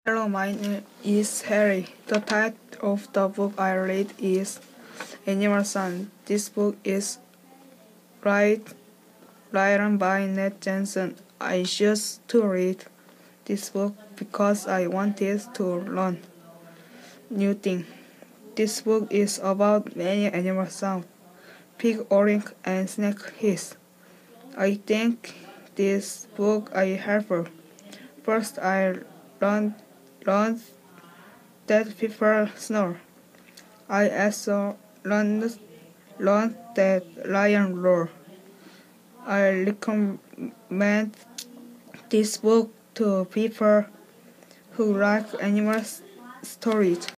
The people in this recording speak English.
Hello, my name is Harry. The title of the book I read is Animal Sun. This book is written by Ned Jensen. I chose to read this book because I wanted to learn new things. This book is about many animal sounds, pig roaring and snake hiss. I think this book is helpful. First, I learned that people snore. I also learned that lion roar. I recommend this book to people who like animal stories.